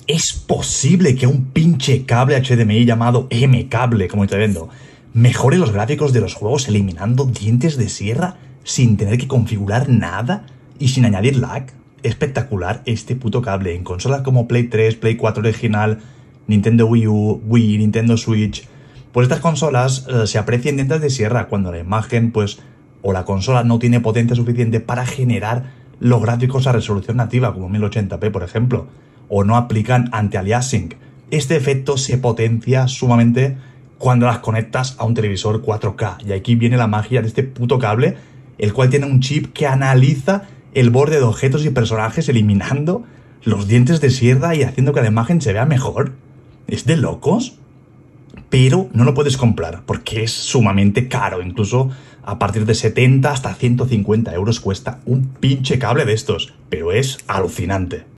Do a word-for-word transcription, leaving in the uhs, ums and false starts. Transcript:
¿Es posible que un pinche cable H D M I llamado M-Cable, como estoy viendo, mejore los gráficos de los juegos eliminando dientes de sierra sin tener que configurar nada y sin añadir lag? Espectacular este puto cable. En consolas como Play tres, Play cuatro original, Nintendo Wii U, Wii, Nintendo Switch, pues estas consolas eh, se aprecian dientes de sierra cuando la imagen, pues, o la consola no tiene potencia suficiente para generar los gráficos a resolución nativa, como mil ochenta p, por ejemplo, o no aplican anti-aliasing. Este efecto se potencia sumamente cuando las conectas a un televisor cuatro K. Y aquí viene la magia de este puto cable, el cual tiene un chip que analiza el borde de objetos y personajes, eliminando los dientes de sierra y haciendo que la imagen se vea mejor. Es de locos. Pero no lo puedes comprar porque es sumamente caro. Incluso a partir de setenta hasta ciento cincuenta euros cuesta un pinche cable de estos. Pero es alucinante.